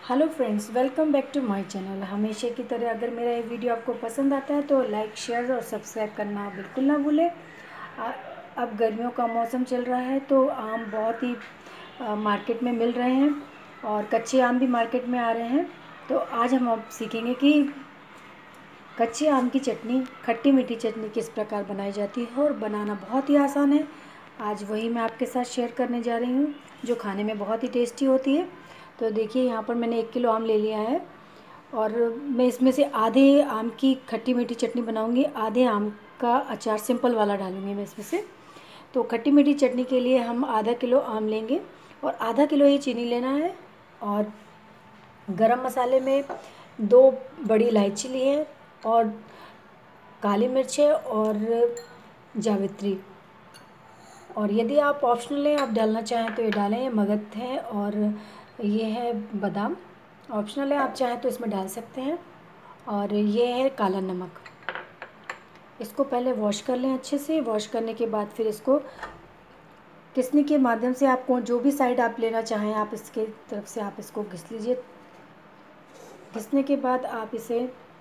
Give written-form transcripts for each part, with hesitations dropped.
Hello friends, welcome back to my channel. हमेशा की तरह अगर मेरा ये वीडियो आपको पसंद आता है तो लाइक, शेयर और सब्सक्राइब करना बिल्कुल ना भूलें। अब गर्मियों का मौसम चल रहा है तो आम बहुत ही मार्केट में मिल रहे हैं और कच्चे आम भी मार्केट में आ रहे हैं। तो आज हम अब सीखेंगे कि कच्चे आम की चटनी, खट्टी मीठी चटनी किस प्रकार बनाई जाती है और बनाना बहुत ही आसान है। आज वही मैं आपके साथ शेयर करने जा रही हूँ जो खाने में बहुत ही टेस्टी होती है। तो देखिए, यहाँ पर मैंने 1 किलो आम ले लिया है और मैं इसमें से आधे आम की खट्टी मीठी चटनी बनाऊँगी, आधे आम का अचार सिंपल वाला डालूँगी मैं इसमें से। तो खट्टी मीठी चटनी के लिए हम आधा किलो आम लेंगे और आधा किलो ही चीनी लेना है। और गरम मसाले में 2 बड़ी इलायची ली है और काली मिर्च है और जावित्री। और यदि आप ऑप्शनल है, आप डालना चाहें तो ये डालें, ये मगज है और ये है बादाम। ऑप्शनल है, आप चाहें तो इसमें डाल सकते हैं। और ये है काला नमक। इसको पहले वॉश कर लें अच्छे से। वॉश करने के बाद फिर इसको घिसने के माध्यम से, आपको जो भी साइड आप लेना चाहें आप इसके तरफ से आप इसको घिस लीजिए। घिसने के बाद आप इसे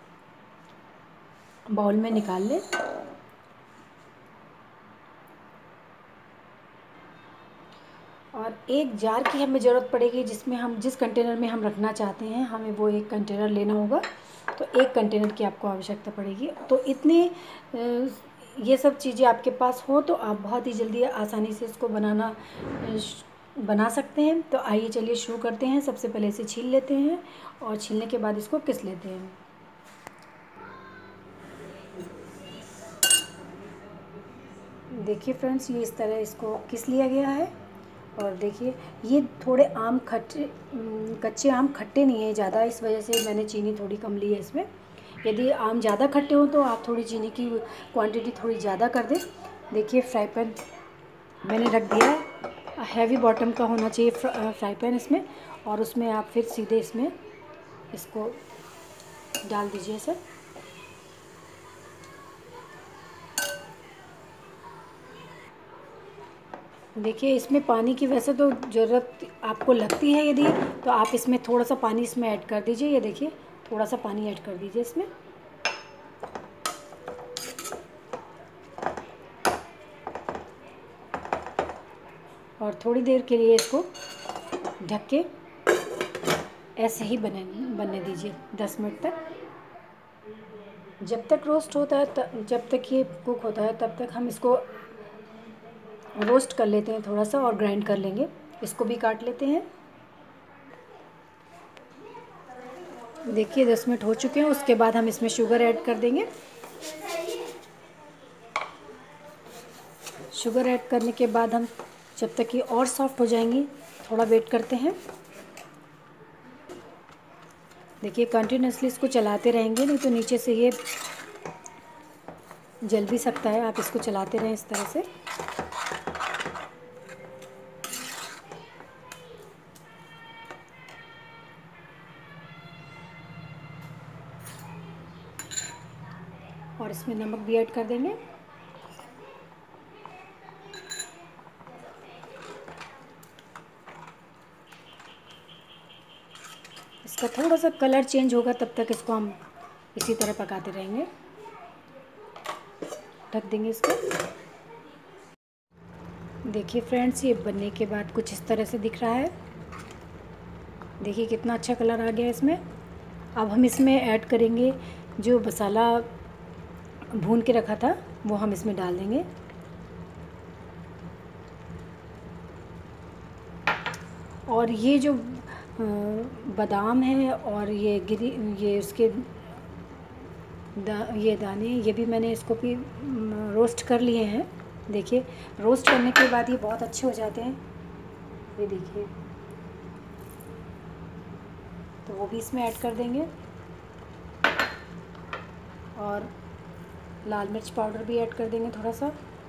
बाउल में निकाल लें। और एक जार की हमें ज़रूरत पड़ेगी जिसमें हम जिस कंटेनर में हम रखना चाहते हैं हमें वो एक कंटेनर लेना होगा। तो एक कंटेनर की आपको आवश्यकता पड़ेगी। तो इतनी ये सब चीज़ें आपके पास हो तो आप बहुत ही जल्दी आसानी से इसको बना सकते हैं। तो आइए चलिए शुरू करते हैं। सबसे पहले इसे छील लेते हैं और छीलने के बाद इसको घिस लेते हैं। देखिए फ्रेंड्स, ये इस तरह इसको घिस लिया गया है। और देखिए, ये थोड़े आम खट्टे, कच्चे आम खट्टे नहीं है ज़्यादा, इस वजह से मैंने चीनी थोड़ी कम ली है इसमें। यदि आम ज़्यादा खट्टे हो तो आप थोड़ी चीनी की क्वांटिटी थोड़ी ज़्यादा कर दें। देखिए, फ्राई पैन मैंने रख दिया है। हैवी बॉटम का होना चाहिए फ्राई पैन इसमें। और उसमें आप फिर सीधे इसमें इसको डाल दीजिए सर। देखिए, इसमें पानी की वैसे तो ज़रूरत आपको लगती है, यदि तो आप इसमें थोड़ा सा पानी इसमें ऐड कर दीजिए। ये देखिए, थोड़ा सा पानी ऐड कर दीजिए इसमें। और थोड़ी देर के लिए इसको ढक के ऐसे ही बनने दीजिए 10 मिनट तक। जब तक रोस्ट होता है, जब तक ये कुक होता है, तब तक हम इसको रोस्ट कर लेते हैं थोड़ा सा और ग्राइंड कर लेंगे। इसको भी काट लेते हैं। देखिए, 10 मिनट हो चुके हैं। उसके बाद हम इसमें शुगर ऐड कर देंगे। शुगर ऐड करने के बाद हम जब तक ये और सॉफ्ट हो जाएंगी थोड़ा वेट करते हैं। देखिए, कंटिन्यूसली इसको चलाते रहेंगे, नहीं तो नीचे से ये जल भी सकता है। आप इसको चलाते रहें इस तरह से। और इसमें नमक भी ऐड कर देंगे। इसका थोड़ा सा कलर चेंज होगा, तब तक इसको हम इसी तरह पकाते रहेंगे। ढक देंगे इसको। देखिए फ्रेंड्स, ये बनने के बाद कुछ इस तरह से दिख रहा है। देखिए कितना अच्छा कलर आ गया इसमें। अब हम इसमें ऐड करेंगे जो मसाला भून के रखा था, वो हम इसमें डाल देंगे। और ये जो बादाम है और ये उसके ये दाने, ये भी मैंने इसको भी रोस्ट कर लिए हैं। देखिए, रोस्ट करने के बाद ये बहुत अच्छे हो जाते हैं। ये देखिए, तो वो भी इसमें ऐड कर देंगे। और लाल मिर्च पाउडर भी ऐड कर देंगे थोड़ा सा।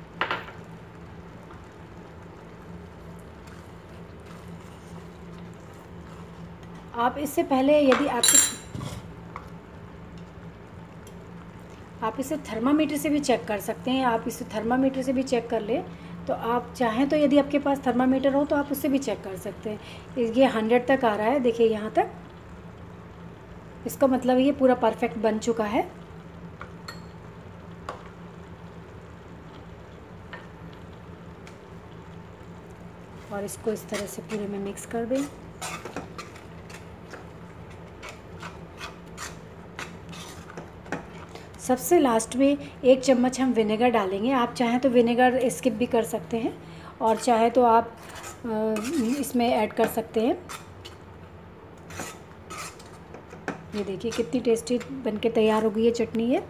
आप इससे पहले यदि आप इसे थर्मामीटर से भी चेक कर सकते हैं। आप इसे थर्मामीटर से भी चेक कर लें। तो आप चाहें तो यदि आपके पास थर्मामीटर हो तो आप उससे भी चेक कर सकते हैं। ये 100 तक आ रहा है, देखिए यहाँ तक। इसका मतलब ये पूरा परफेक्ट बन चुका है। और इसको इस तरह से पूरे में मिक्स कर दें। सबसे लास्ट में 1 चम्मच हम विनेगर डालेंगे। आप चाहें तो विनेगर स्किप भी कर सकते हैं और चाहे तो आप इसमें ऐड कर सकते हैं। ये देखिए कितनी टेस्टी बनके तैयार हो गई है चटनी ये।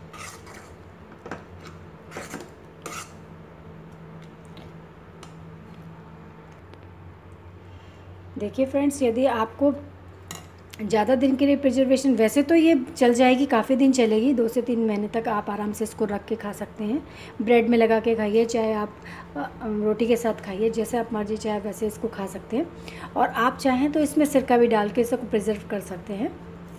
देखिए फ्रेंड्स, यदि आपको ज़्यादा दिन के लिए प्रिजर्वेशन, वैसे तो ये चल जाएगी, काफ़ी दिन चलेगी, 2 से 3 महीने तक आप आराम से इसको रख के खा सकते हैं। ब्रेड में लगा के खाइए, चाहे आप रोटी के साथ खाइए, जैसे आप मर्जी चाहे वैसे इसको खा सकते हैं। और आप चाहें तो इसमें सिरका भी डाल के इसको प्रिजर्व कर सकते हैं।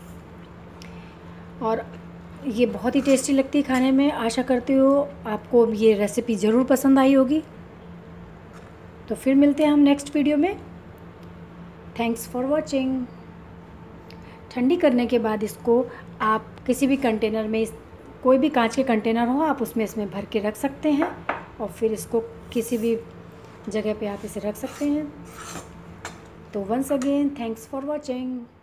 और ये बहुत ही टेस्टी लगती है खाने में। आशा करती हूँ आपको ये रेसिपी ज़रूर पसंद आई होगी। तो फिर मिलते हैं हम नेक्स्ट वीडियो में। Thanks for watching. ठंडी करने के बाद इसको आप किसी भी कंटेनर में, कोई भी कांच के कंटेनर हो, आप उसमें इसमें भर के रख सकते हैं और फिर इसको किसी भी जगह पे आप इसे रख सकते हैं। तो once again thanks for watching.